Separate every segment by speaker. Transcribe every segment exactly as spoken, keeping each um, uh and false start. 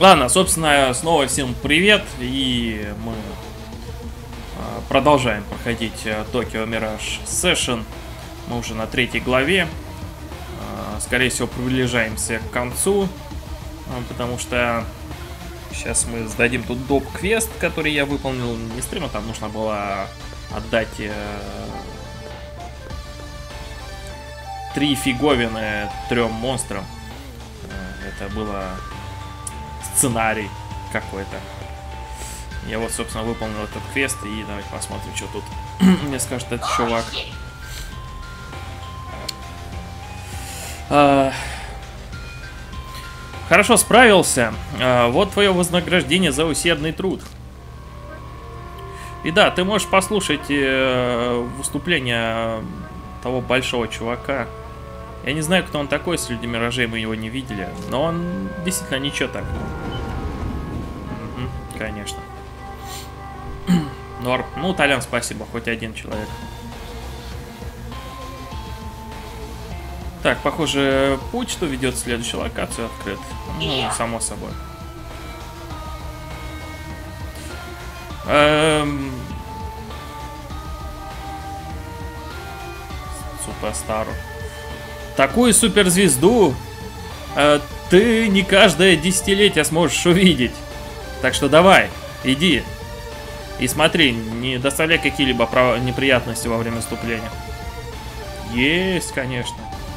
Speaker 1: Ладно, собственно, снова всем привет, и мы продолжаем проходить Tokyo Mirage Session. Мы уже на третьей главе. Скорее всего, приближаемся к концу, потому что сейчас мы сдадим тут доп-квест, который я выполнил не стрима. Там нужно было отдать три фиговины трем монстрам. Это было сценарий какой-то. Я вот, собственно, выполнил этот квест, и давайте посмотрим, что тут мне скажет этот чувак. А, хорошо справился. А, вот твое вознаграждение за усердный труд. И да, ты можешь послушать э, выступление того большого чувака. Я не знаю, кто он такой, с людьми Миражей мы его не видели, но он действительно ничего так. Угу, конечно. Норм. Ну, Толян, спасибо, хоть один человек. Так, похоже, путь, что ведет в следующую локацию, открыт. Ну, само собой. Эм... Суперстару. Такую суперзвезду э, ты не каждое десятилетие сможешь увидеть. Так что давай, иди. И смотри, не доставляй какие-либо неприятности во время выступления. Есть, конечно.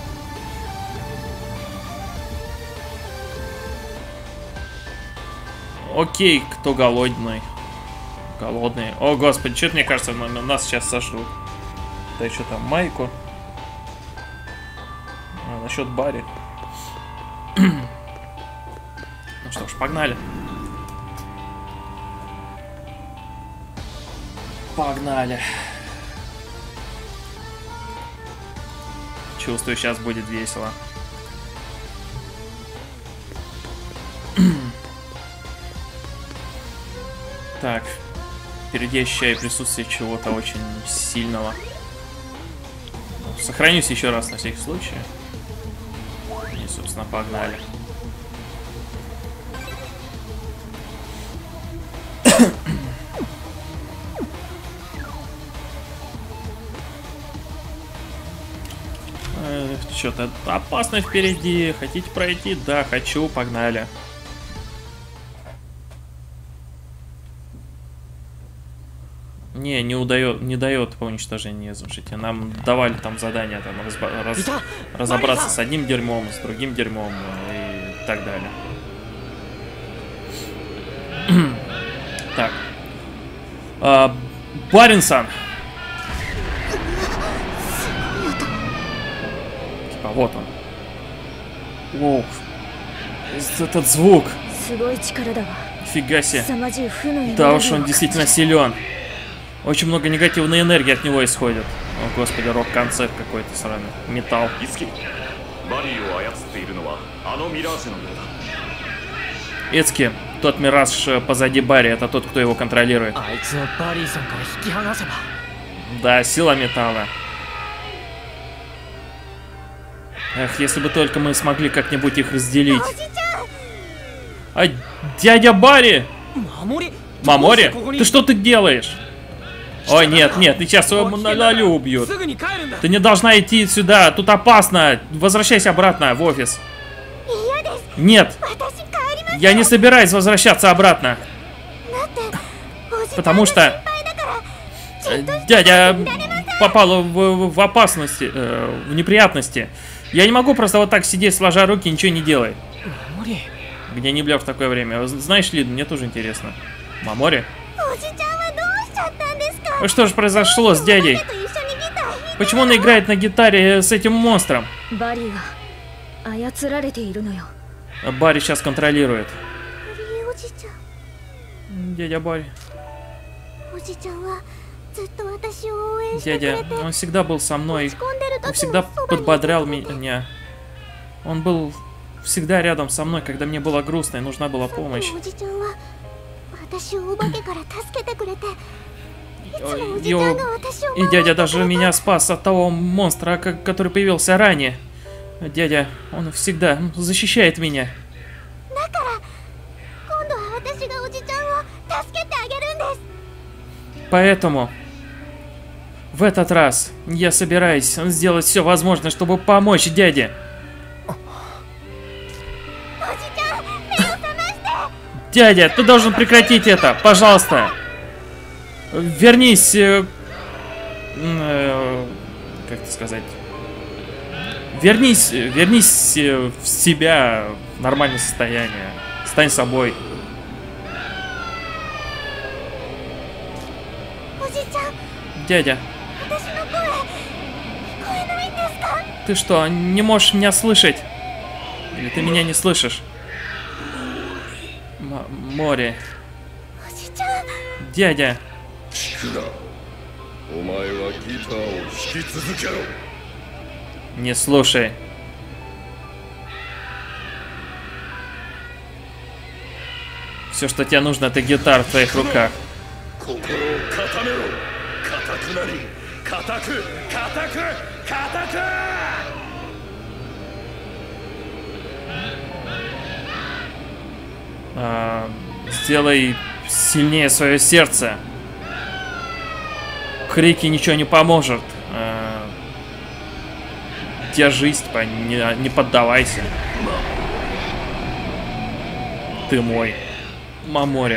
Speaker 1: Окей, кто голодный? Голодный. О, господи, что-то мне кажется, нас сейчас сожрут. Да что там, майку? А, насчет Барри. Ну что ж, погнали. Погнали. Чувствую, сейчас будет весело. Так. Впереди ощущаю присутствие чего-то очень сильного. Сохранюсь еще раз на всякий случай. И, собственно, погнали. Что-то опасно впереди. Хотите пройти? Да, хочу. Погнали. Не, не удает, не дает по уничтожению жития. Нам давали там задания там разба раз разобраться с одним дерьмом, с другим дерьмом и так далее. Так. А, Баринсан. Типа вот он. Воу. Этот звук. Фига себе. Да уж, он действительно силен. Очень много негативной энергии от него исходит. О, господи, рок-концерт какой-то сраный. Металл. Ицки, тот Мираж позади Барри, это тот, кто его контролирует. Да, сила металла. Эх, если бы только мы смогли как-нибудь их разделить. А, дядя Барри! Мамори? Ты что ты делаешь? Ой, нет, нет, ты сейчас его налю убьют. Ты не должна идти сюда, тут опасно. Возвращайся обратно в офис. Нет, я не собираюсь возвращаться обратно. Потому что дядя попал в, в опасности, э, в неприятности. Я не могу просто вот так сидеть, сложа руки, ничего не делай. Где не Блёр в такое время? Знаешь ли, мне тоже интересно. Мамори? Что же произошло с дядей? Почему он играет на гитаре с этим монстром? Барри сейчас контролирует. Дядя Барри. Дядя, он всегда был со мной. Он всегда подбодрял меня. Он был всегда рядом со мной, когда мне было грустно и нужна была помощь. И, и дядя даже меня спас от того монстра, который появился ранее. Дядя, он всегда защищает меня. Поэтому в этот раз я собираюсь сделать все возможное, чтобы помочь дяде. Дядя, ты должен прекратить это, пожалуйста. Вернись... Э, э, как это сказать? Вернись, вернись в себя, в нормальное состояние. Стань собой. Дядя. Ты что, не можешь меня слышать? Или ты меня не слышишь? М- море. Дядя. Не слушай. Все, что тебе нужно, это гитара в твоих руках. А, сделай сильнее свое сердце. Крики ничего не поможет. А, держись, не, не поддавайся. Ты мой. Мамори.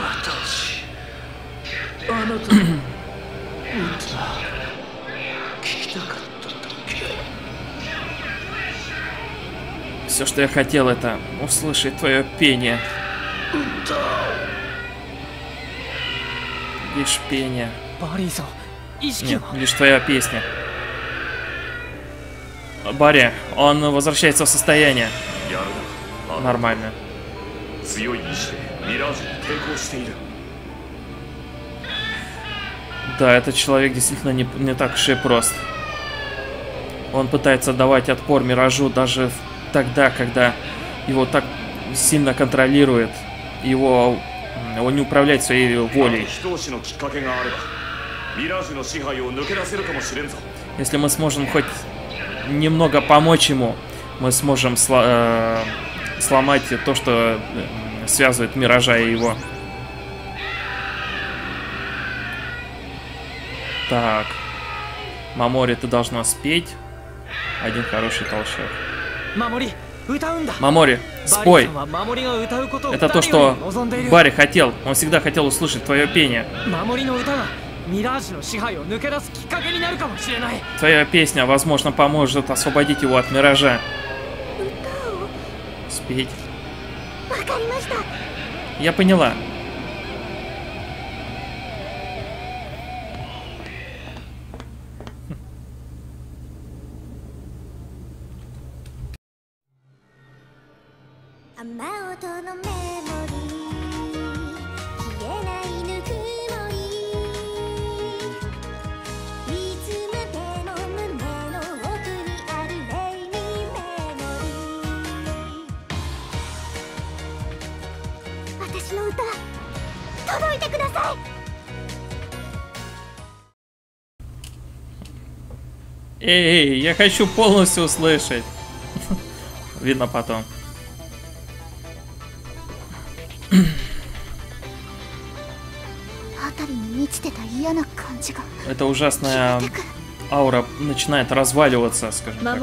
Speaker 1: Все, что я хотел, это услышать твое пение. Лишь пение. Нет, лишь твоя песня. Барри, он возвращается в состояние. Нормально. Да, этот человек действительно не, не так уж и прост. Он пытается давать отпор Миражу даже тогда, когда его так сильно контролирует. Его, его не управлять своей волей. Если мы сможем хоть немного помочь ему, мы сможем сло, э, сломать то, что связывает Миража и его. Так. Мамори, ты должна спеть. Один хороший толчок. Мамори, спой. Это то, что Барри хотел. Он всегда хотел услышать твое пение. Твоя песня, возможно, поможет освободить его от Миража. Спеть. Я поняла. Эй, я хочу полностью услышать. Видно потом. Эта ужасная аура начинает разваливаться, скажем так.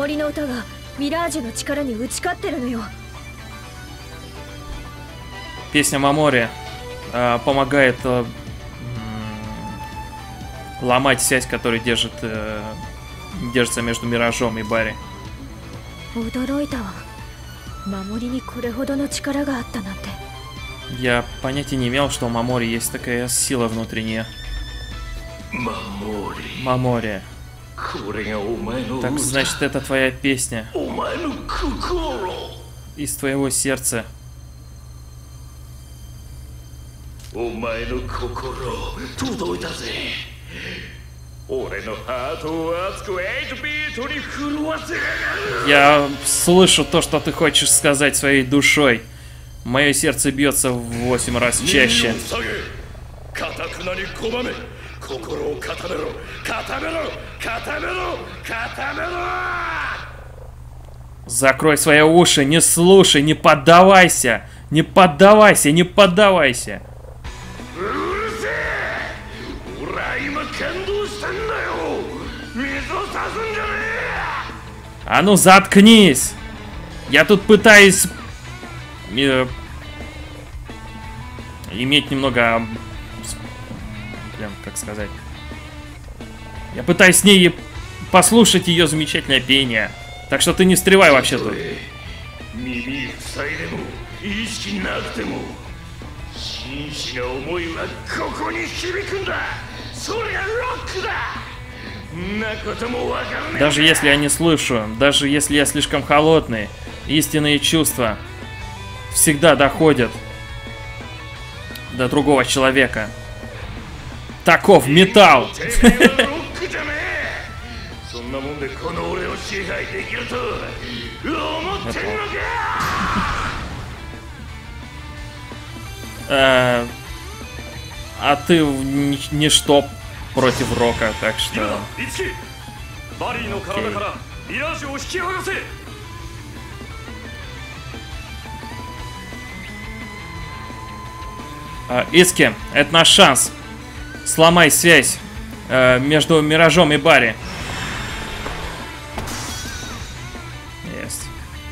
Speaker 1: Песня Мамори э, помогает э, ломать связь, которая держит, э, держится между Миражом и Барри. Я понятия не имел, что у Мамори есть такая сила внутренняя. Мамори. Так значит, это твоя песня. Из твоего сердца. Я слышу то, что ты хочешь сказать своей душой. Мое сердце бьется в восемь раз чаще. Закрой свои уши, не слушай, не поддавайся. Не поддавайся, не поддавайся. А ну заткнись! Я тут пытаюсь э, иметь немного, блин, как сказать, я пытаюсь с ней послушать ее замечательное пение, так что ты не встревай вообще тут. Даже если я не слышу, даже если я слишком холодный, истинные чувства всегда доходят до другого человека. Таков металл. э, а ты ничто против рока, так что... э, Иски, это наш шанс. Сломай связь э, между Миражом и Барри. Есть.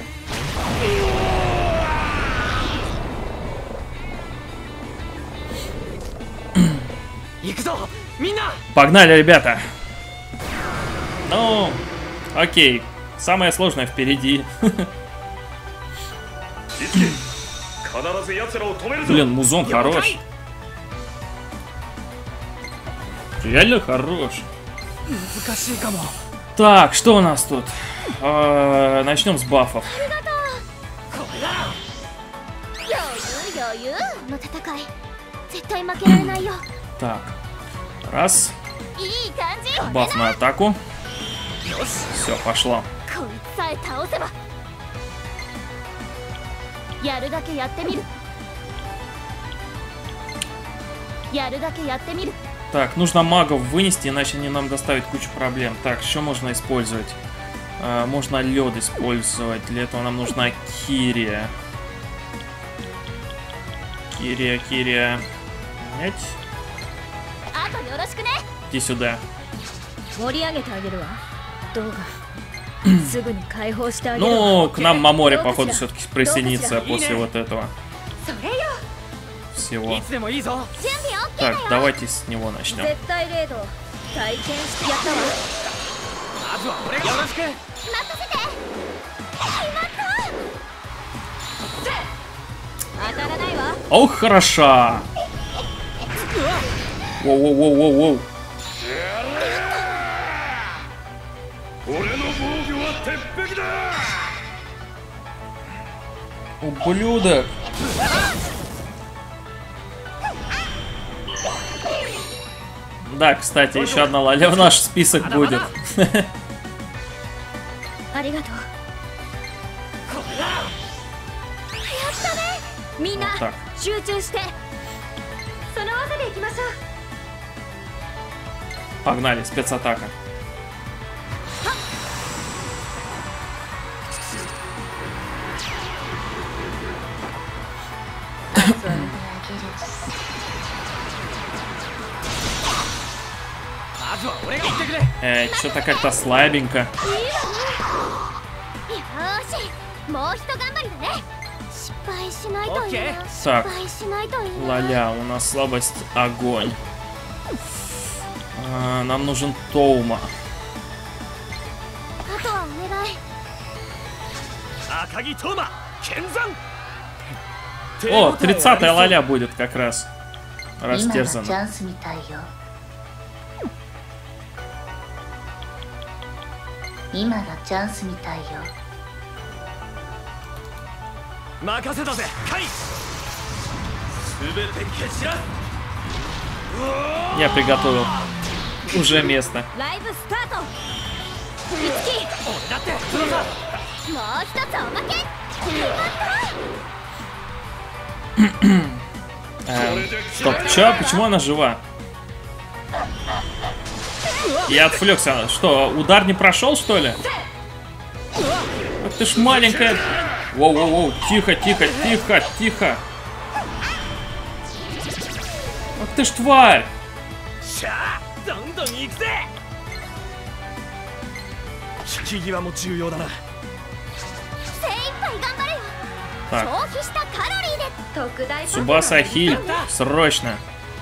Speaker 1: Погнали, ребята. Ну, окей. Самое сложное впереди. Блин, музон хорош. Реально хорош. Так, что у нас тут? Э, начнем с бафов. Так. Раз. Баф на атаку. Все, пошло. Так, нужно магов вынести, иначе они нам доставят кучу проблем. Так, что можно использовать? А, можно лед использовать. Для этого нам нужна Кирия. Кирия, Кирия. Нет? Иди сюда. Ну, к нам Мамори, походу, все-таки присоединится после вот этого всего. Так, давайте с него начнем. Ох, хороша! Воу-воу-воу-воу-воу. Ублюдок. Да, кстати, еще одна Лаля в наш список будет. Вот так. Погнали, спецатака. Э, что-то как-то слабенько. Так, Лаля, у нас слабость огонь. А, нам нужен Тоума. О, тридцатая Лаля будет как раз растерзана. Я приготовил уже место. эм, стоп, чё? Почему она жива? Я отвлекся. Что, удар не прошел, что ли? Ах ты ж маленькая. Воу-воу-воу, тихо, тихо, тихо, тихо. Ах ты ж тварь. Так. Цубаса Хиль. Срочно.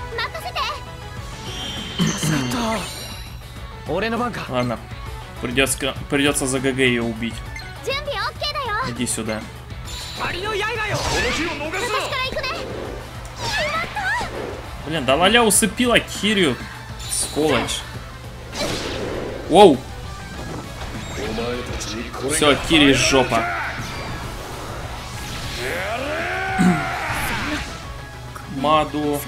Speaker 1: Ладно. Придется, придется за ГГ ее убить. Иди сюда. Блин, да Лаля усыпила Кирию. Сволочь. Воу. Все, Кири жопа. Маду.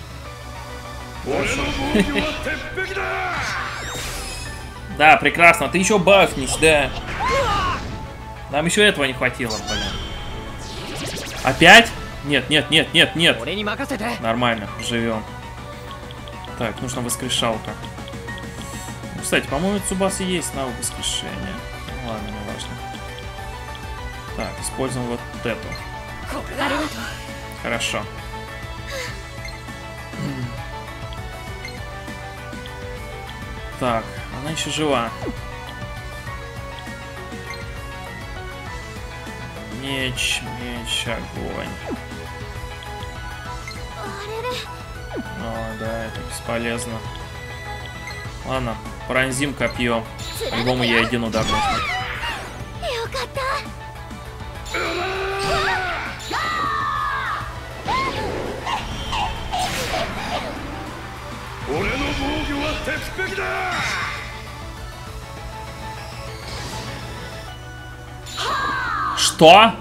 Speaker 1: Да, прекрасно. Ты еще бафнись, да. Нам еще этого не хватило, блин. Опять? Нет, нет, нет, нет, нет. Нормально, живем. Так, нужно воскрешалка. Кстати, по-моему, у Цубасы есть навык воскрешения. Ладно, не важно. Так, используем вот эту. Хорошо. Так, она еще жива. Меч, меч, огонь. О, да, это бесполезно. Ладно, пронзим копьем. По-любому я один удар возьму. Что?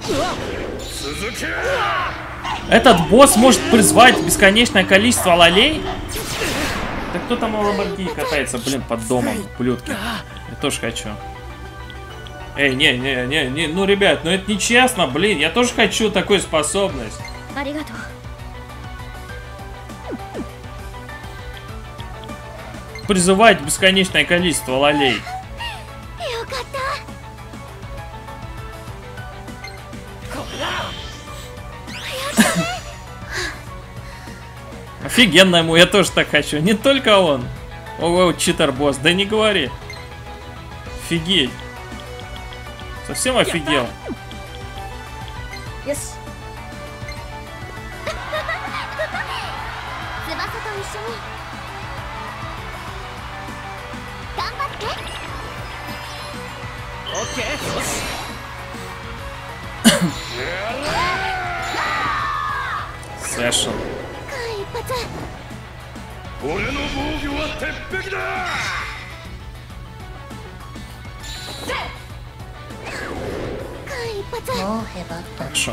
Speaker 1: Этот босс может призвать бесконечное количество лолей? Да кто там на Ламборгини катается, блин, под домом, ублюдки? Я тоже хочу. Эй, не, не, не, не, ну, ребят, ну это нечестно, блин, я тоже хочу такую способность. Призывать бесконечное количество лолей. Офигенно ему, я тоже так хочу. Не только он. Ого, читер-босс, да не говори. Офигеть. Совсем офигел. Сэшн. Хорошо.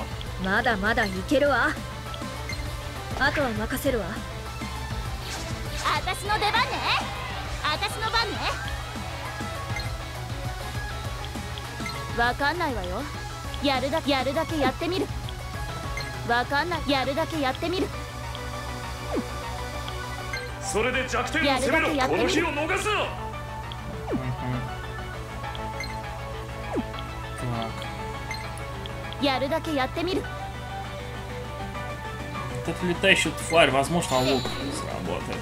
Speaker 1: Этот летающий тварь, возможно, лук сработает.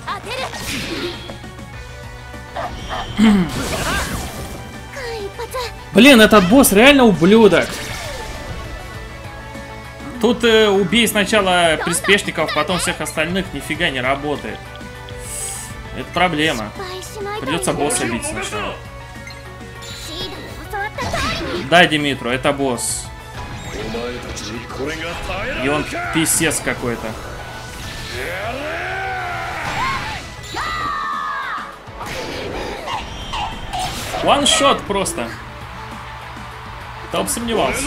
Speaker 1: Блин, этот босс реально ублюдок. Тут э, убей сначала приспешников, потом всех остальных, нифига не работает. Это проблема. Придется босса бить сначала. Да, Димитру, это босс. И он писец какой-то. Ваншот просто. Кто бы сомневался.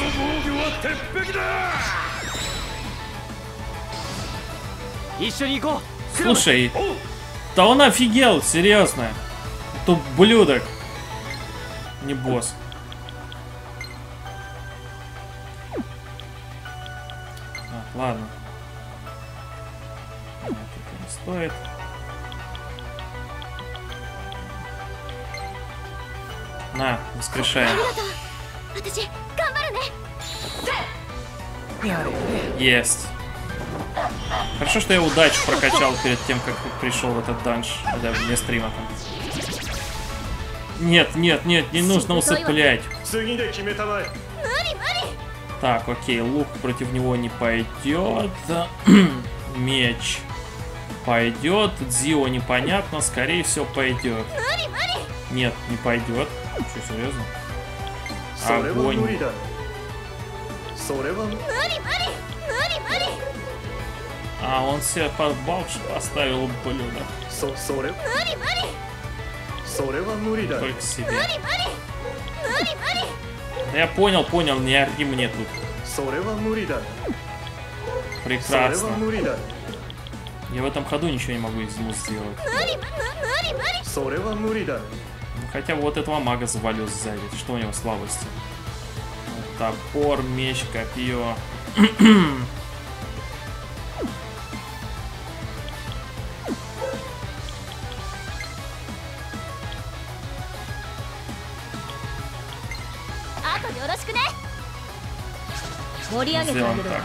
Speaker 1: Слушай, да он офигел, серьезно. Это ублюдок. Не босс. А, ладно. Нет, это не стоит. На, воскрешаем. Есть. Хорошо, что я удачу прокачал перед тем, как пришел в этот данж, да, вне стрима там. Нет, нет, нет, не нужно усыплять. Так, окей, лук против него не пойдет. Меч пойдет. Дзио непонятно, скорее всего пойдет. Нет, не пойдет. Что, серьезно? Огонь. А, он себе под балч поставил блюдо. Только себе. Я понял, понял, не орди мне тут. Прекрасно. Я в этом ходу ничего не могу из ему сделать. Хотя бы вот этого мага завалю сзади. Что у него слабости? Топор, меч, копье. Сделаем так.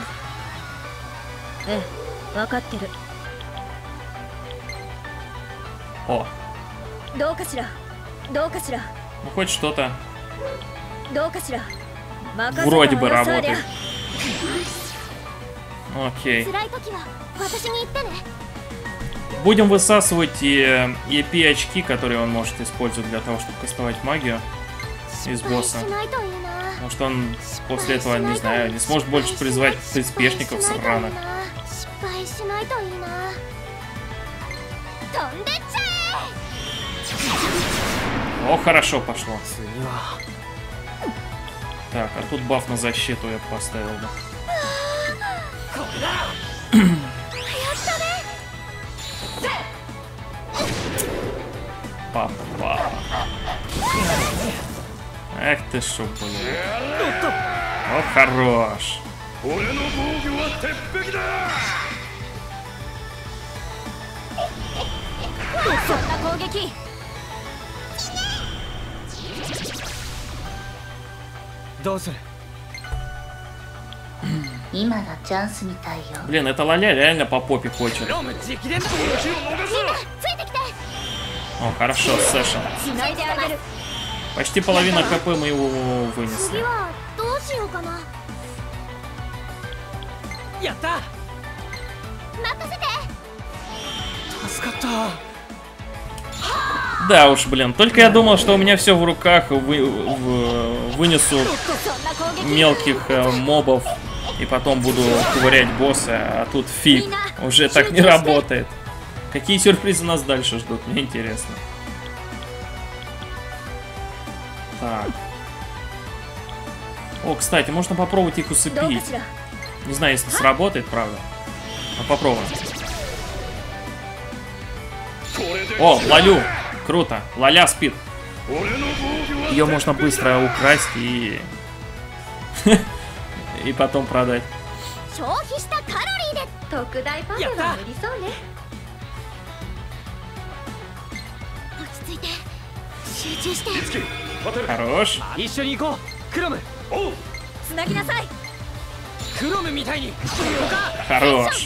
Speaker 1: О. Ну хоть что-то. Вроде бы работает. Окей. Будем высасывать и и пи очки, которые он может использовать для того, чтобы кастовать магию из босса. Потому что он после этого, не знаю, не сможет больше призвать приспешников сраных. О, хорошо пошло. Так, а тут баф на защиту я поставил, да. Папа. Эх ты шо, блин. О, хорош. Блин, это Лаля реально по попе хочет. О, хорошо, Сэша. Почти половина хп мы его вынесли. Да уж, блин, только я думал, что у меня все в руках, вы, в, вынесу мелких э, мобов и потом буду ковырять босса, а тут фиг, уже так не работает. Какие сюрпризы нас дальше ждут, мне интересно. Так. О, кстати, можно попробовать их усыпить. Не знаю, если сработает, правда. Но попробуем. О, Лалю! Круто. Лаля спит. Ее можно быстро украсть и... и потом продать. Хорош. Хорош.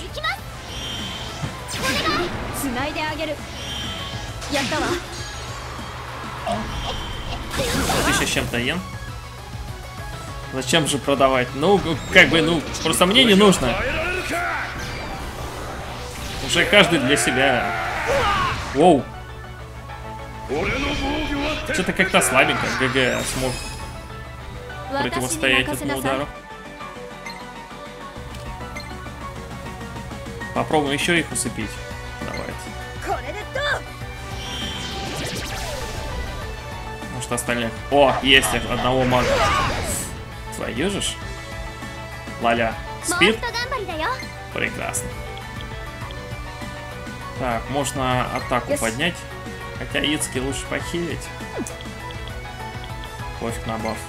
Speaker 1: Тысяча с чем-то йен. Зачем же продавать? Ну, как бы, ну, просто мне не нужно. Уже каждый для себя. Воу. Что-то как-то слабенько ГГ смог противостоять этому удару. Попробуем еще их усыпить. Давайте. Может остальных... О, есть одного мага. Твою же ж. Лаля. Спит? Прекрасно. Так, можно атаку yes. поднять. Хотя Ицки лучше похилить. Пофиг на баф.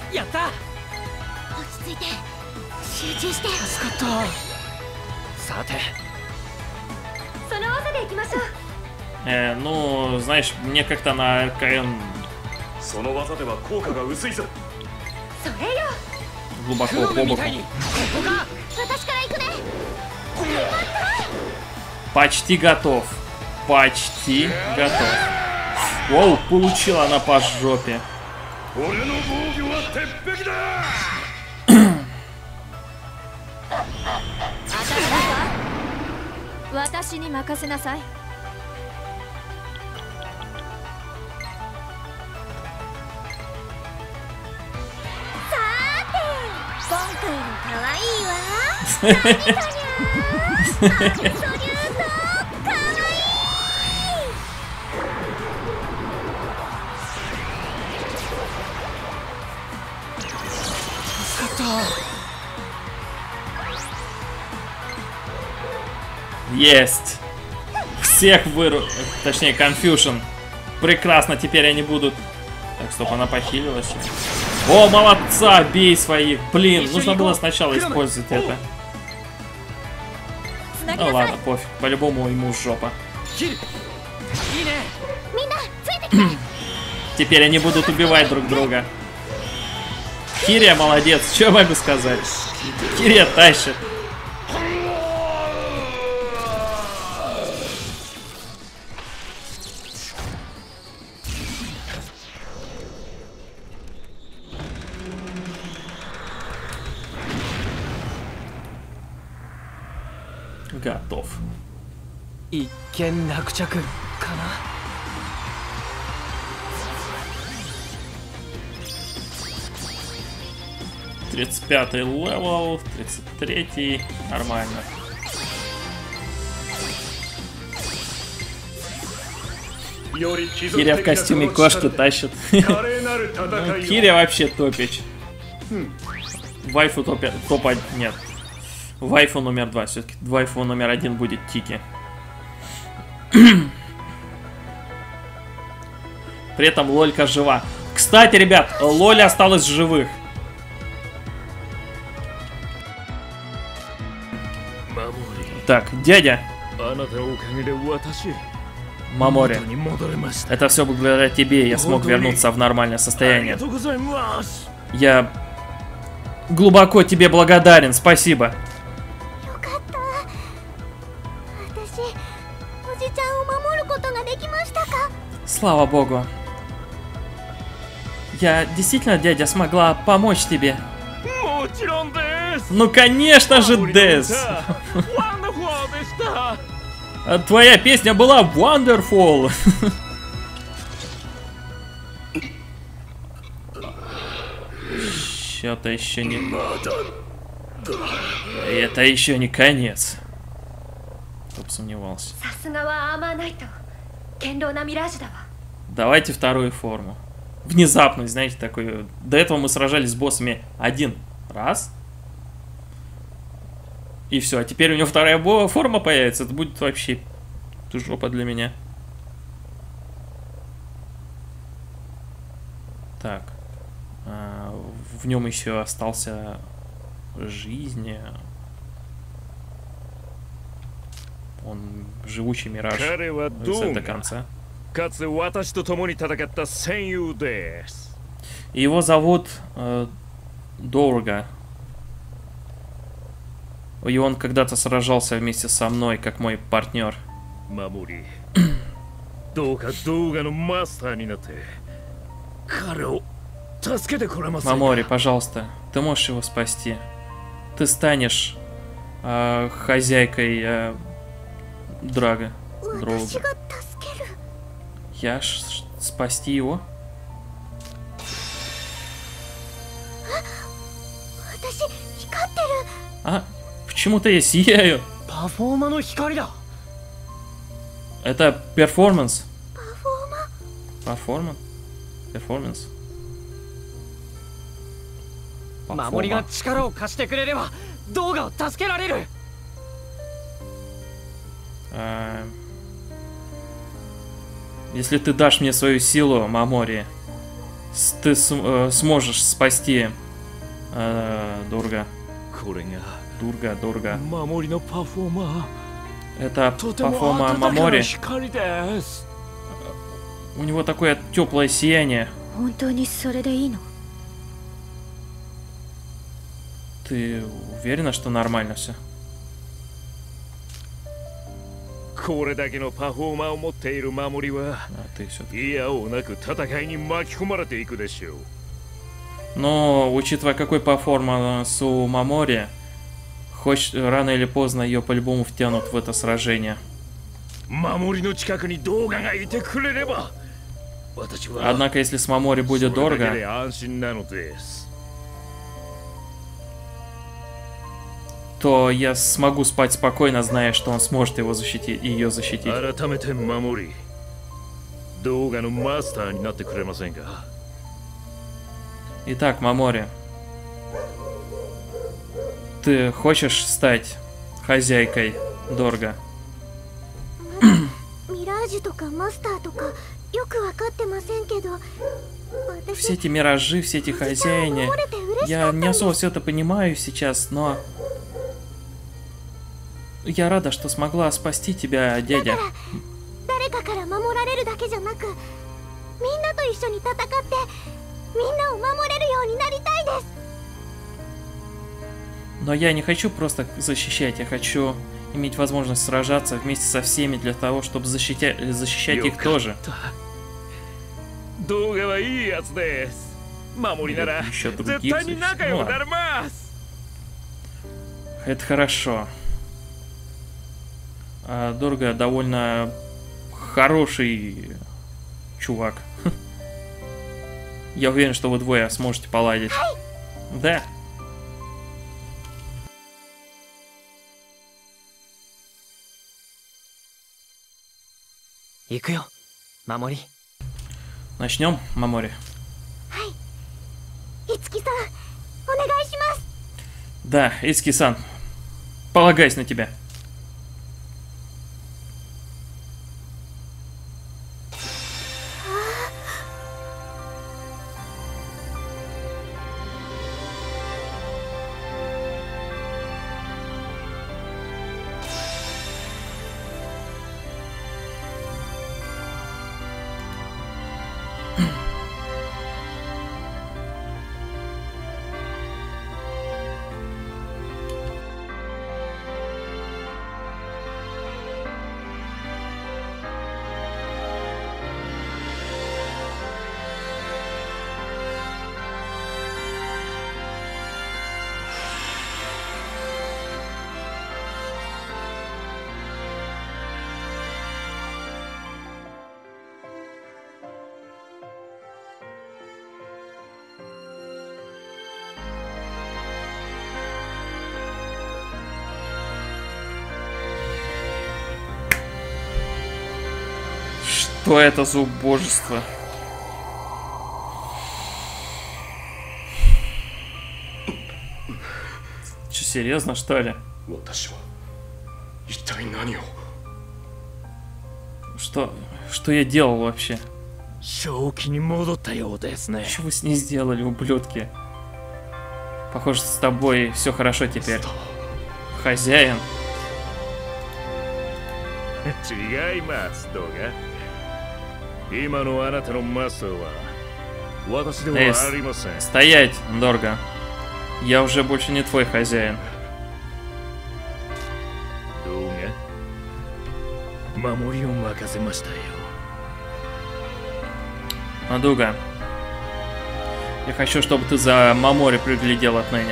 Speaker 1: Э, ну, знаешь, мне как-то на РКН глубоко по боку. Почти готов. Почти готов. Воу, получила она по жопе. Есть! Всех выру... Точнее, Confusion. Прекрасно, теперь они будут... Так, стоп, она похилилась. О, молодца, бей своих. Блин, нужно было сначала использовать это. Ну ладно, пофиг. По-любому ему жопа. Теперь они будут убивать друг друга. Кирия молодец, что могу сказать? Кирия тащит. Готов. тридцать пятый левел, тридцать третий, нормально. Кирия в костюме кошки тащит. Ну, Кирия вообще топич. Вайфу топа... топа... нет. Вайфу номер два. Все-таки вайфу номер один будет Тики. При этом Лолька жива. Кстати, ребят, Лоля осталась в живых. Так, дядя. Мамори, это все благодаря тебе, я смог вернуться в нормальное состояние. Я глубоко тебе благодарен, спасибо. Слава богу. Я действительно, дядя, смогла помочь тебе. Ну, конечно же, Дэс. Твоя песня была Wonderful. Что-то еще не... Это еще не конец. Кто бы сомневался. Давайте вторую форму. Внезапность, знаете, такой. До этого мы сражались с боссами один раз. И все, а теперь у него вторая форма появится. Это будет вообще жопа для меня. Так. А, в нем еще остался жизнь. Он живучий мираж до конца. И его зовут э, Дорга. И он когда-то сражался вместе со мной, как мой партнер. Мамори, пожалуйста, ты можешь его спасти. Ты станешь э, хозяйкой э, Драга. Дрога. Я ж спасти его? А? Почему-то я сияю. Это перформанс. Перформанс? Перформанс? А... Если ты дашь мне свою силу, Мамори, ты см сможешь спасти э, Дурга. Дурга, Дурга. Это Пафома Мамори. У него такое теплое сияние. Ты уверена, что нормально все? А ты все-таки. Но, учитывая, какой перформанс у Мамори, хоть рано или поздно ее по-любому втянут в это сражение. Однако, если с Мамори будет дорого, то я смогу спать спокойно, зная, что он сможет его защитить, ее защитить. Итак, Мамори, ты хочешь стать хозяйкой Дорга? Все эти миражи, все эти хозяине, я не особо все это понимаю сейчас, но я рада, что смогла спасти тебя, дядя. Но я не хочу просто защищать, я хочу иметь возможность сражаться вместе со всеми для того, чтобы защитя... защищать их тоже. Еще других защитить. Ну, ладно. Это хорошо. А Дорга довольно хороший чувак. Я уверен, что вы двое сможете поладить. Да. Начнем, Мамори. Да, Ицки-сан, полагаюсь на тебя. Что это за убожество? Че, серьезно, что ли? Что? Что я делал вообще? Что вы с ней сделали, ублюдки? Похоже, с тобой все хорошо теперь. Хозяин. Эй, стоять, Дорга. Я уже больше не твой хозяин. Мадуга, я хочу, чтобы ты за Мамори приглядел отныне.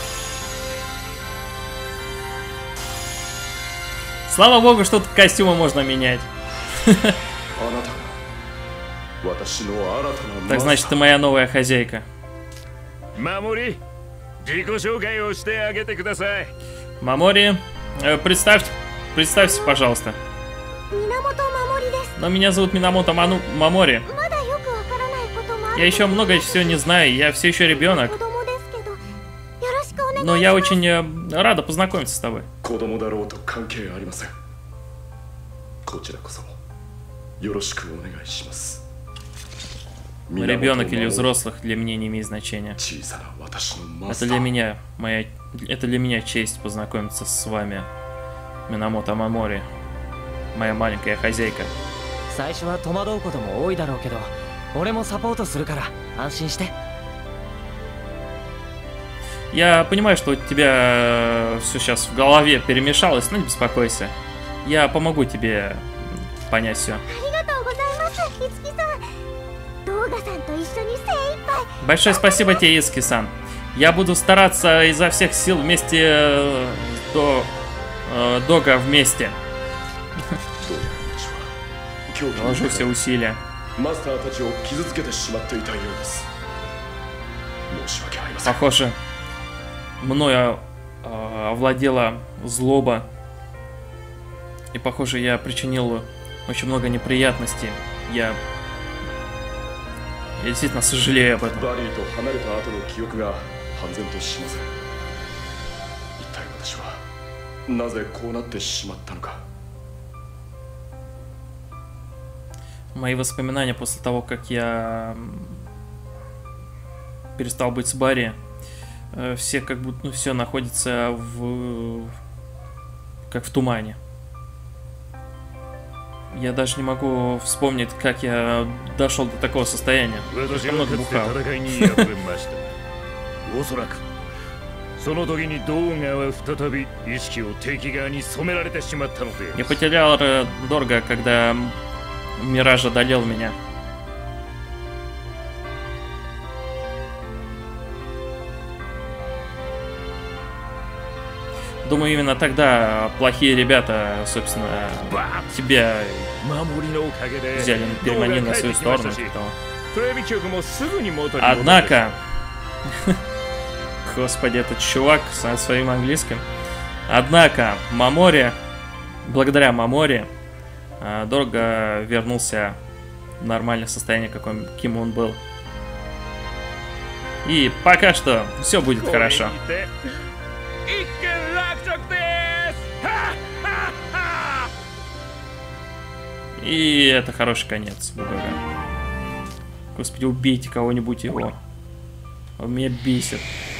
Speaker 1: Слава богу, что тут костюмы можно менять. Так значит, ты моя новая хозяйка. Мамори, э, представь, представься, пожалуйста. Но меня зовут Минамото Ману... Мамори. Я еще много всего не знаю, я все еще ребенок. Но я очень э, рада познакомиться с тобой. Ребенок или взрослых для меня не имеет значения. Это для меня, моя, это для меня честь познакомиться с вами, Минамото Мамори, моя маленькая хозяйка. Я понимаю, что у тебя все сейчас в голове перемешалось, но не беспокойся. Я помогу тебе понять все. Большое спасибо тебе, Иски-сан. Я буду стараться изо всех сил вместе э, до э, Дога вместе. Положу все усилия. Похоже, мною э, овладела злоба. И похоже, я причинил очень много неприятностей. Я... Я действительно сожалею об этом. Мои воспоминания после того, как я перестал быть с Барри, все как будто, ну, все находится в... как в тумане. Я даже не могу вспомнить, как я дошел до такого состояния. Я много бухал. Я потерял Дорга, когда Мираж одолел меня. Думаю, именно тогда плохие ребята, собственно, тебя взяли, переманили на свою сторону. Однако, господи, этот чувак со своим английским. Однако, Мамори, благодаря Мамори, Дорго вернулся в нормальное состояние, каким он был. И пока что все будет хорошо. И это хороший конец. Господи, убейте кого-нибудь его. Он меня бесит.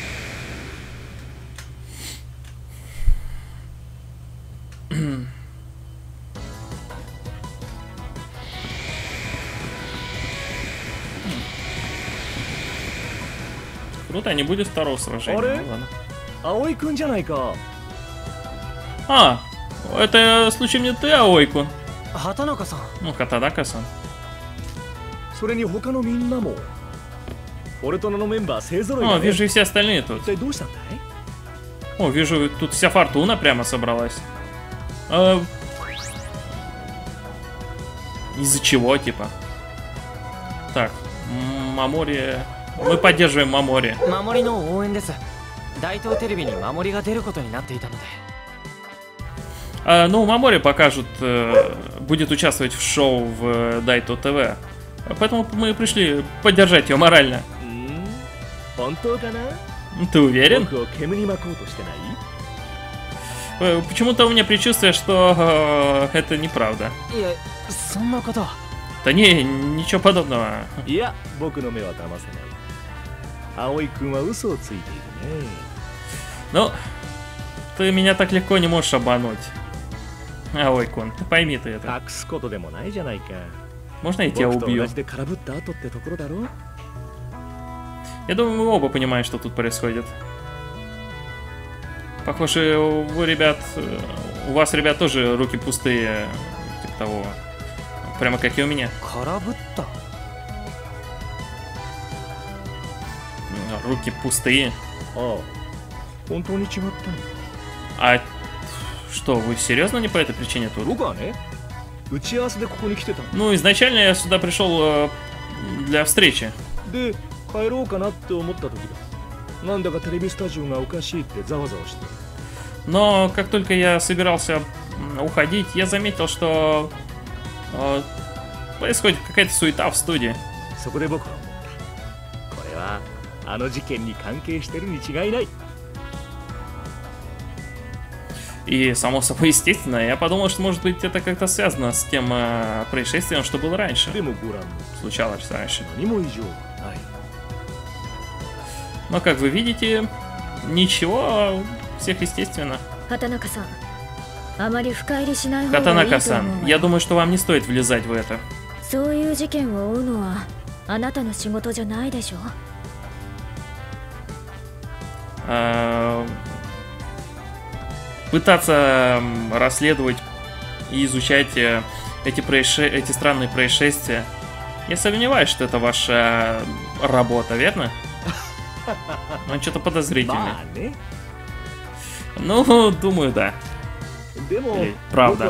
Speaker 1: Круто, не будет второго сражения. А, это случаем не ты, Аойку? Ну, Хатанака-сан. О, вижу и все остальные тут. О, вижу, тут вся фортуна прямо собралась. А... Из-за чего, типа? Так, Мамори... Мы поддерживаем Мамори. А, ну, Мамори покажут, э, будет участвовать в шоу в Дайто ТВ. Поэтому мы пришли поддержать ее морально. Ты уверен? Почему-то у меня предчувствие, что э, это неправда. Да не, ничего подобного. Ну, ты меня так легко не можешь обмануть. Аой-кун, ты пойми ты это. Можно я тебя убью? Я думаю, мы оба понимаем, что тут происходит. Похоже, у ребят, у вас, ребят, тоже руки пустые, типа того, прямо как и у меня. Руки пустые. А что, вы серьезно не по этой причине тут? Ну, изначально я сюда пришел э, для встречи. Но как только я собирался уходить, я заметил, что э, происходит какая-то суета в студии. И, само собой, естественно, я подумал, что, может быть, это как-то связано с тем э, происшествием, что было раньше. Случалось раньше. Но, как вы видите, ничего, всех естественно. Хатанака-сан, я думаю, что вам не стоит влезать в это. А, пытаться расследовать и изучать эти, происше... эти странные происшествия, Я сомневаюсь, что это ваша работа, верно? Он что-то подозрительный. Ну, думаю, да. Или, правда.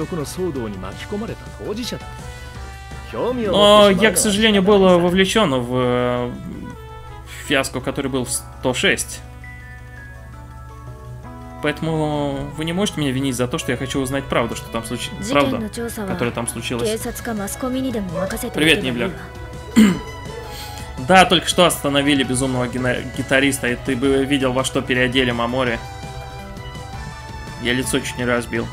Speaker 1: Но я, к сожалению, был вовлечен в фиаско, который был в сто шесть. Поэтому вы не можете меня винить за то, что я хочу узнать правду, что там случилось. Правда, которая там случилась. Привет, Нибля. Да, только что остановили безумного гитариста, и ты бы видел, во что переодели Мамори. Я лицо чуть не разбил.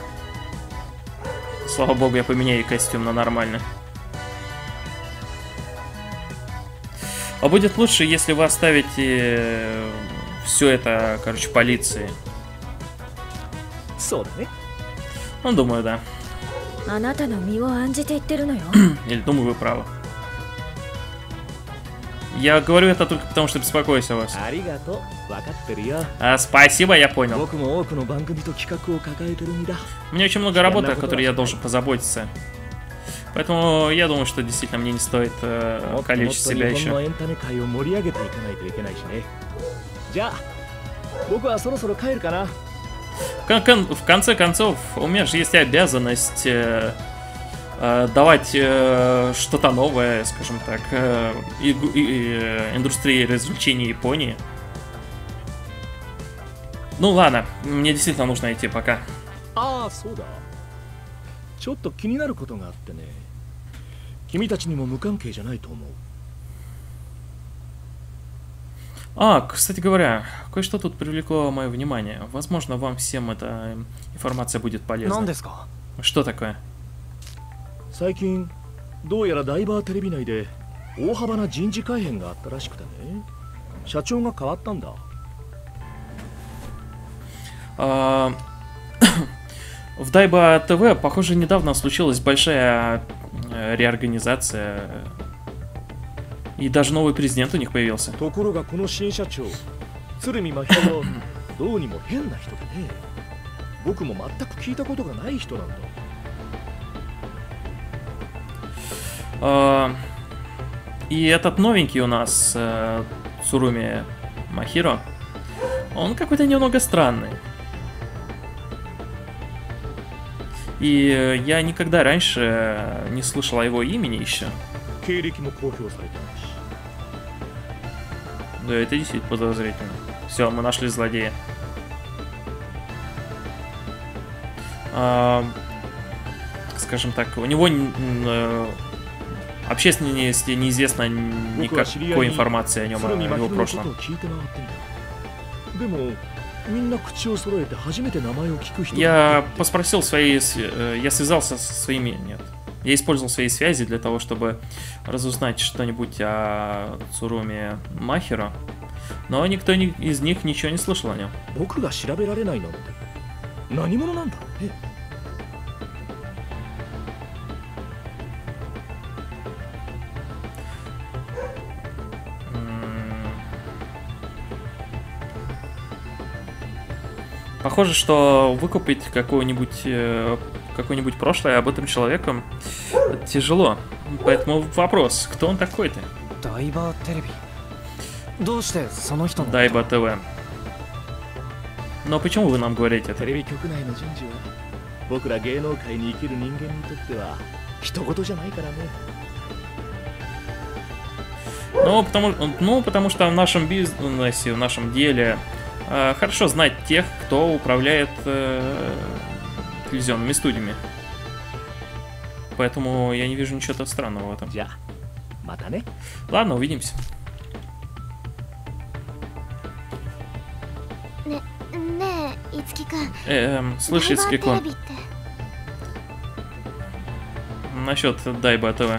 Speaker 1: Слава богу, я поменяю костюм на нормальный. А будет лучше, если вы оставите все это, короче, полиции. Ну, думаю, да. Или думаю, вы правы. Я говорю это только потому, что беспокоюсь о вас. А, спасибо, я понял. У меня очень много работы, о которой я должен позаботиться. Поэтому я думаю, что действительно мне не стоит э, калечить себя еще. В конце концов, у меня же есть обязанность э, э, давать э, что-то новое, скажем так, э, и, и, э, индустрии развлечений Японии. Ну ладно, мне действительно нужно идти пока. А, кстати говоря, кое-что тут привлекло мое внимание. Возможно, вам всем эта информация будет полезна. Что такое? А, в Дайба ТВ, похоже, недавно случилась большая реорганизация. И даже новый президент у них появился. А, и этот новенький у нас, э, Цуруми Махиро, он какой-то немного странный. И я никогда раньше не слышал о его имени еще. Да, это действительно подозрительно. Все, мы нашли злодея. А, скажем так, у него э, общественности неизвестно никакой информации о нем, о его прошлом. Я поспросил свои... Я связался со своими... Нет. Я использовал свои связи для того, чтобы разузнать что-нибудь о Цуруми Махиро, но никто из них ничего не слышал о нем. Похоже, что выкупить какое-нибудь какое-нибудь прошлое об этом человеке тяжело. Поэтому вопрос, кто он такой-то? Дайба ТВ. Но почему вы нам говорите это? Ну, потому, ну, потому что в нашем бизнесе, в нашем деле э, хорошо знать тех, кто управляет э, телевизионными студиями. Поэтому я не вижу ничего странного в этом. Ладно, увидимся. Эм, слышь, Ицуки-кун. Насчет Дайба ТВ.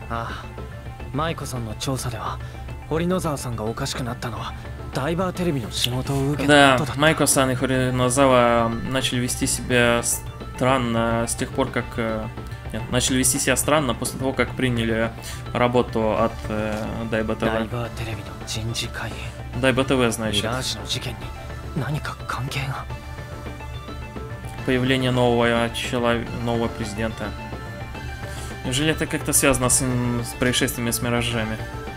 Speaker 1: Да, Майко-сан и Хоринозава начали вести себя странно с тех пор, как... Нет, начали вести себя странно после того, как приняли работу от э, Дайба ТВ. Дайба ТВ, значит. Появление нового человека, нового президента. Неужели это как-то связано с, с происшествиями с миражами?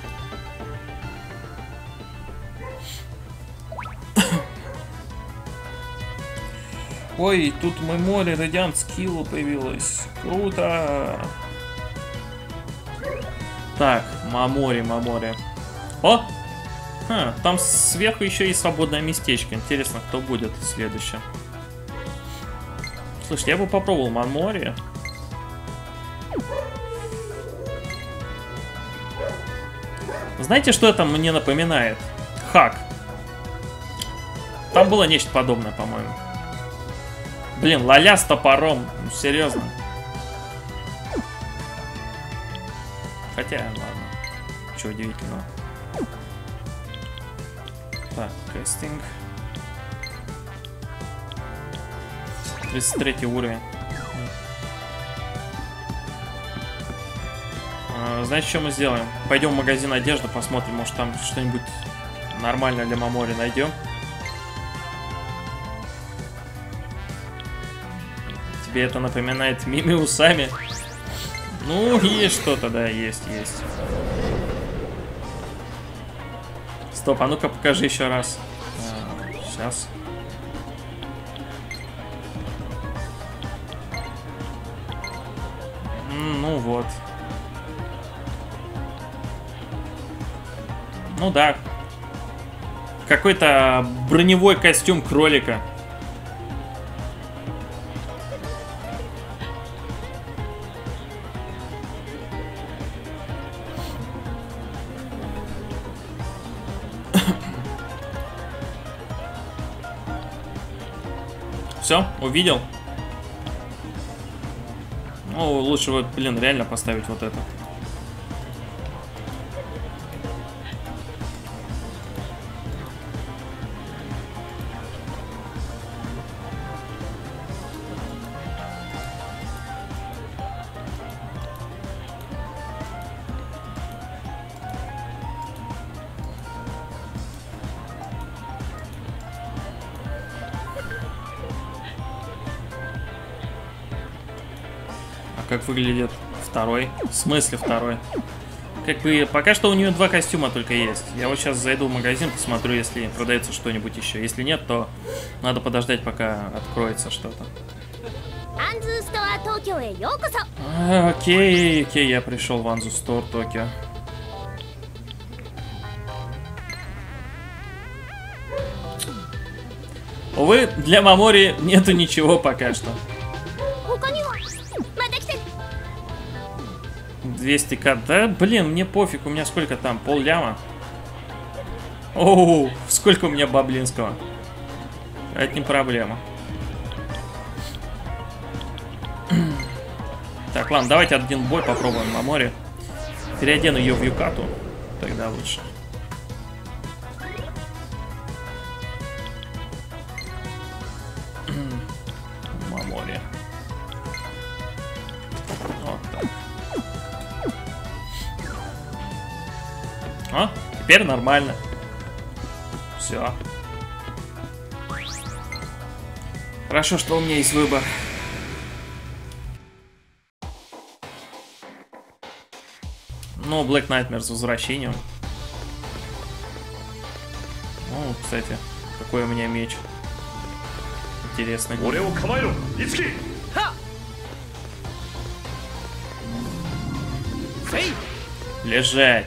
Speaker 1: Ой, тут в море радиант скилла появилась. Круто! Так, Мамори, Мамори. О! Ха, там сверху еще и свободное местечко. Интересно, кто будет следующим. Слушай, я бы попробовал Мамори. Знаете, что это мне напоминает? Хак. Там было нечто подобное, по-моему. Блин, Лаля с топором. Ну, серьезно. Хотя, ладно. Чего удивительного. Так, кастинг. тридцать третий уровень. А, знаете, что мы сделаем? Пойдем в магазин одежды, посмотрим, может там что-нибудь нормальное для Мамори найдем. Тебе это напоминает Мими усами? Ну, есть что-то, да, есть, есть. Стоп, а ну-ка покажи еще раз. А, сейчас. Ну вот. Ну да. Какой-то броневой костюм кролика. Все, увидел. Ну, лучше вот, блин, реально поставить вот это. Как выглядит второй? В смысле второй? Как бы пока что у нее два костюма только есть. Я вот сейчас зайду в магазин, посмотрю, если продается что-нибудь еще. Если нет, то надо подождать, пока откроется что-то. А, окей, окей, я пришел в Анзу Стор Токио. Увы, для Мамори нету ничего пока что. двести ка, да, блин, мне пофиг, у меня сколько там, пол ляма? Оу, сколько у меня баблинского? Это не проблема. Так, ладно, давайте один бой попробуем на море. Переодену ее в юкату, тогда лучше. Мамори. Вот так. А, теперь нормально. Все. Хорошо, что у меня есть выбор. Ну, Black Nightmare с возвращением. Ну, кстати, какой у меня меч. Интересный. Лежать.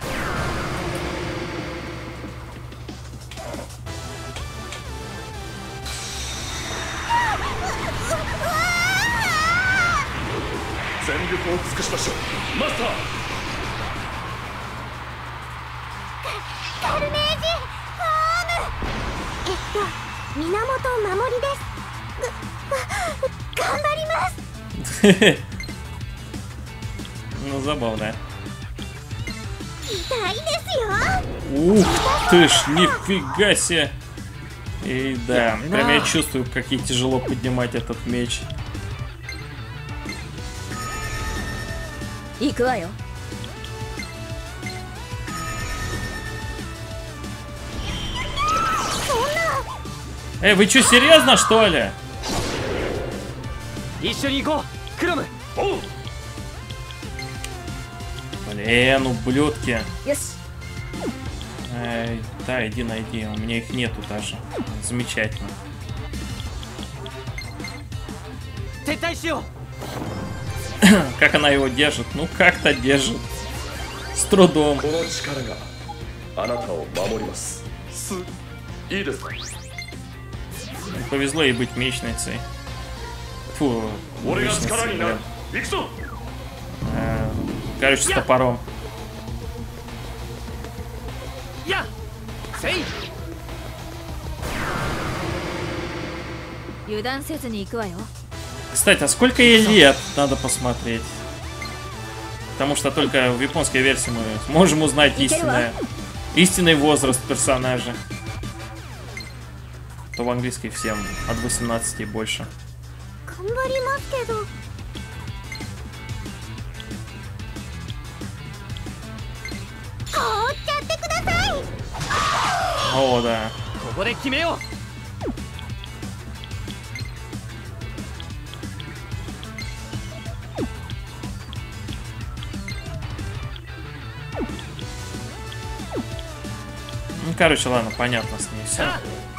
Speaker 1: Ну, забавно. Ух ты ж, нифига себе. И да, прям я чувствую, как ей тяжело поднимать этот меч. Эй, вы что, серьезно, что ли? Блин, ублюдки. Эй, да, иди найди. У меня их нету даже. Замечательно. Как она его держит? Ну, как-то держит. С трудом. Повезло ей быть мечницей. Фу, мечницей, блин. Э, короче, с топором. Кстати, а сколько ей лет? Надо посмотреть. Потому что только в японской версии мы можем узнать истинное, истинный возраст персонажа. То в английской всем от восемнадцати и больше. О, да. Ну, короче, ладно, понятно с ней все.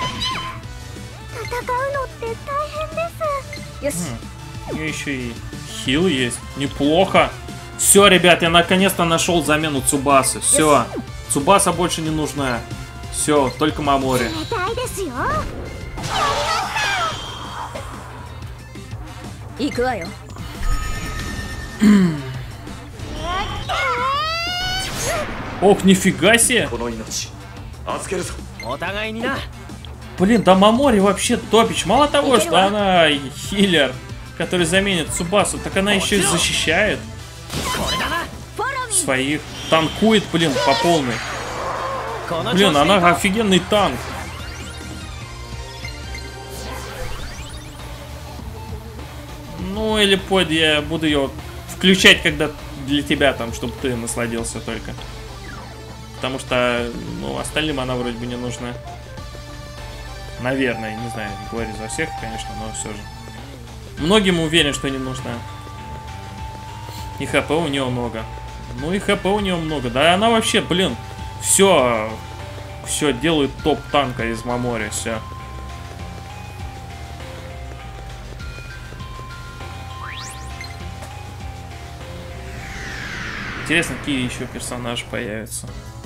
Speaker 1: У нее еще и хил есть. Неплохо. Все, ребят, я наконец-то нашел замену Цубасы. Все. Цубаса больше не нужна. Все, только Мамори. Ох, нифига себе. Блин, да Мамори вообще топич. Мало того, что она хилер, который заменит Цубасу, так она еще и защищает своих. Танкует, блин, по полной. Блин, она офигенный танк. Ну, или под, я буду ее включать, когда для тебя там, чтобы ты насладился только. Потому что, ну, остальным она вроде бы не нужна. Наверное, не знаю, не говорю за всех, конечно, но все же. Многим уверен, что не нужна. И хп у нее много. Ну и хп у нее много. Да она вообще, блин, все, все делает топ танка из Мамори, все. Интересно, какие еще персонажи появятся.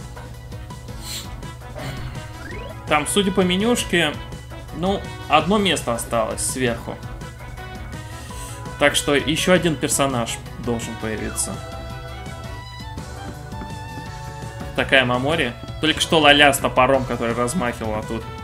Speaker 1: Там, судя по менюшке, ну, одно место осталось сверху. Так что еще один персонаж должен появиться. Такая Мамори. Только что Лаля с топором, который размахивал, а тут...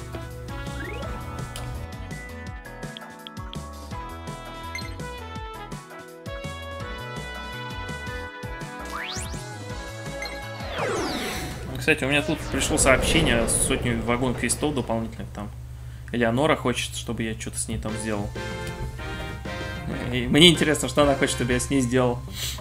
Speaker 1: Кстати, у меня тут пришло сообщение с сотней вагон квестов дополнительных там. Элеонора хочет, чтобы я что-то с ней там сделал. И мне интересно, что она хочет, чтобы я с ней сделал.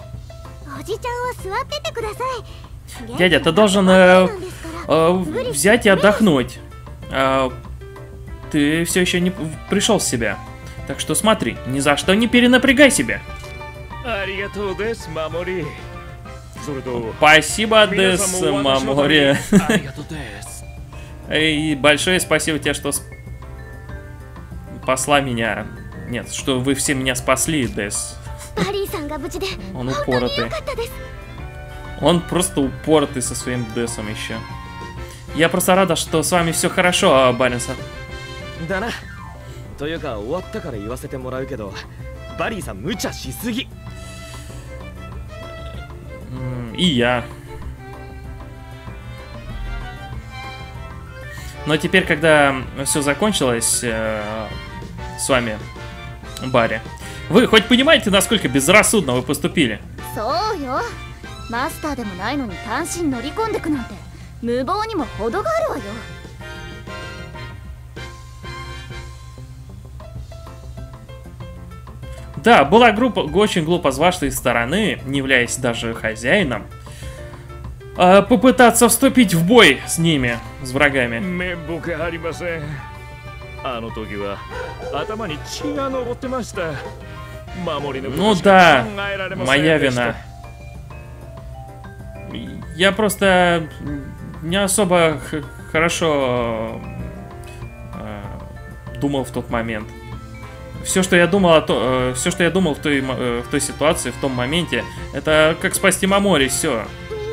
Speaker 1: Дядя, ты должен э, э, взять и отдохнуть. Э, ты все еще не пришел в себя. Так что смотри, ни за что не перенапрягай себя. Спасибо, Дес, Мамори. И большое спасибо тебе, что спасла меня. Нет, что вы все меня спасли, Дес. Он упоротый. Он просто упоротый со своим Десом еще. Я просто рада, что с вами все хорошо, Барри-сан. И я. Но теперь, когда все закончилось э, с вами, Барри, вы хоть понимаете, насколько безрассудно вы поступили? Да, была группа очень глупо с вашей стороны, не являясь даже хозяином, а, попытаться вступить в бой с ними, с врагами. Ну да, моя вина. Я просто не особо хорошо э, думал в тот момент. Все, что я думал, о то, э, все, что я думал в той, э, в той ситуации, в том моменте, это как спасти Мамори, все.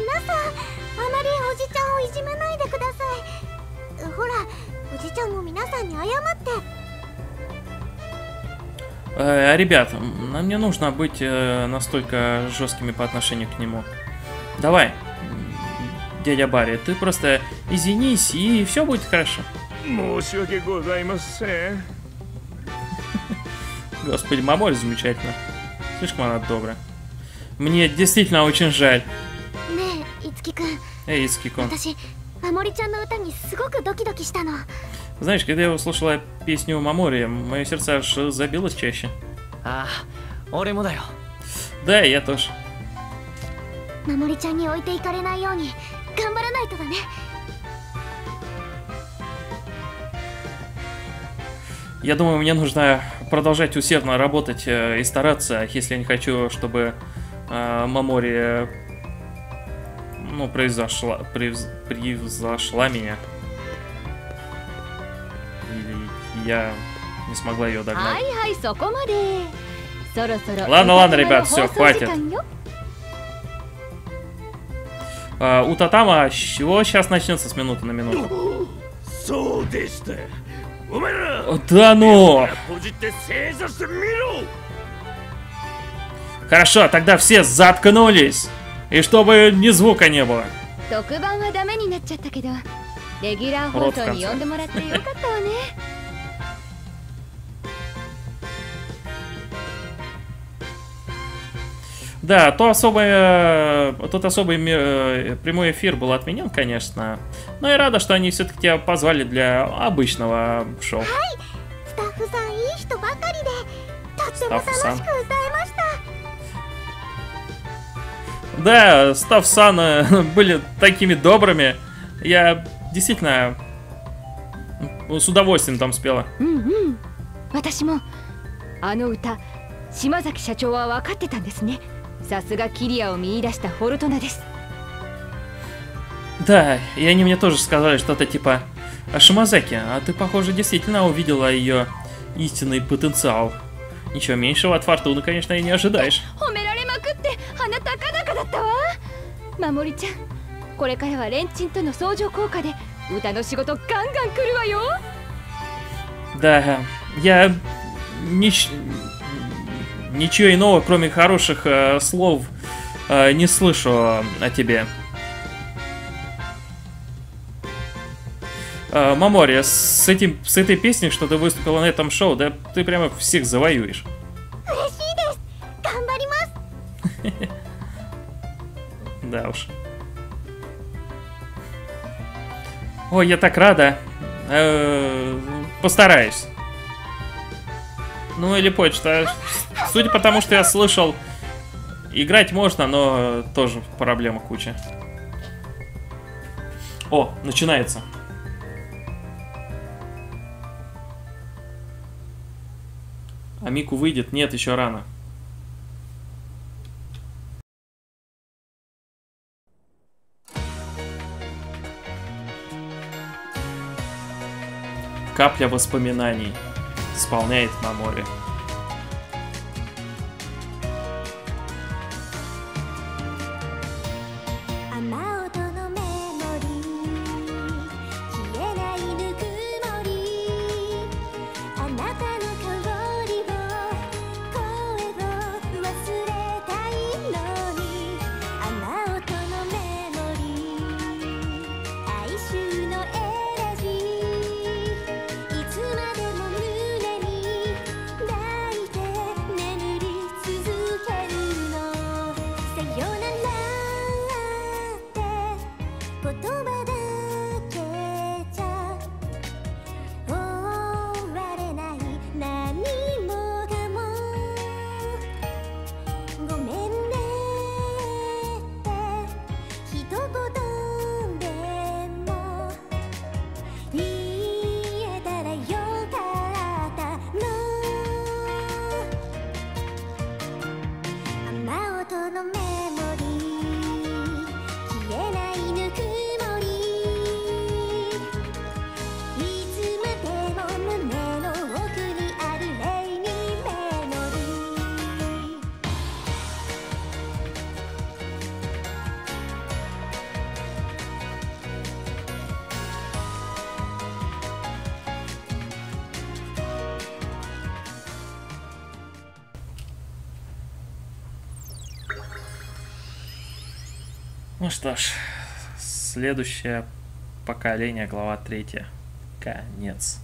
Speaker 1: Э, ребят, нам не нужно быть э, настолько жесткими по отношению к нему. Давай, дядя Барри, ты просто извинись, и все будет хорошо. Господи, Мамори замечательно. Слишком она добрая. Мне действительно очень жаль. Эй, Ицуки-кун. Знаешь, когда я услышала песню Мамори, мое сердце аж забилось чаще. Да, я тоже. Я думаю, мне нужно продолжать усердно работать э, и стараться, если я не хочу, чтобы э, Мамори ну, превзошла, превз, превзошла меня. Или я не смогла ее догнать. Ладно, ладно, ребят, все, хватит. А, у Татама чего сейчас начнется с минуты на минуту? Да ну! Хорошо, тогда все заткнулись. И чтобы ни звука не было. Рот в конце. Да, то особое, тот особый э, прямой эфир был отменен, конечно. Но я рада, что они все-таки тебя позвали для обычного шоу. Стафф-сан. Да, Стафф-сан были такими добрыми. Я действительно с удовольствием там спела. Да, и они мне тоже сказали что-то типа: Шимазаки, а ты, похоже, действительно увидела ее истинный потенциал. Ничего меньшего от Фортуны, конечно, и не ожидаешь. Да, я нич... ничего иного, кроме хороших э, слов, э, не слышу о тебе. Э, Мамори, с, этим, с этой песней, что ты выступила на этом шоу, да ты прямо всех завоюешь. Да уж. Ой, я так рада. Э-э, постараюсь. Ну или почта. Судя по тому, что я слышал, играть можно, но тоже проблема куча. О, начинается. А Мику выйдет? Нет, еще рано. Капля воспоминаний исполняет Мамори.
Speaker 2: 「
Speaker 1: Ну что ж, следующее поколение, глава третья. Конец.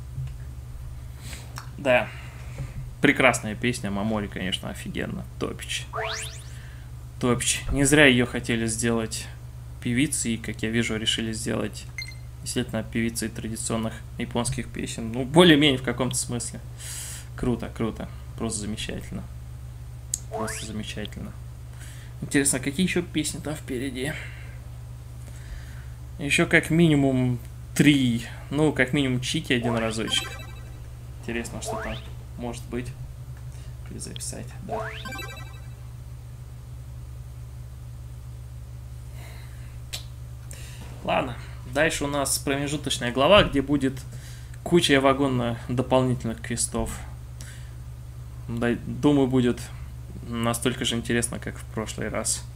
Speaker 1: Да. Прекрасная песня. Мамори, конечно, офигенно. Топич. Топич. Не зря ее хотели сделать певицей, и, как я вижу, решили сделать действительно певицей традиционных японских песен. Ну, более-менее в каком-то смысле. Круто, круто. Просто замечательно. Просто замечательно. Интересно, какие еще песни там впереди? Еще как минимум три. Ну, как минимум Чики один разочек. Интересно, что там может быть. Перезаписать, да. Ладно. Дальше у нас промежуточная глава, где будет куча вагонных дополнительных квестов. Думаю, будет настолько же интересно, как в прошлый раз.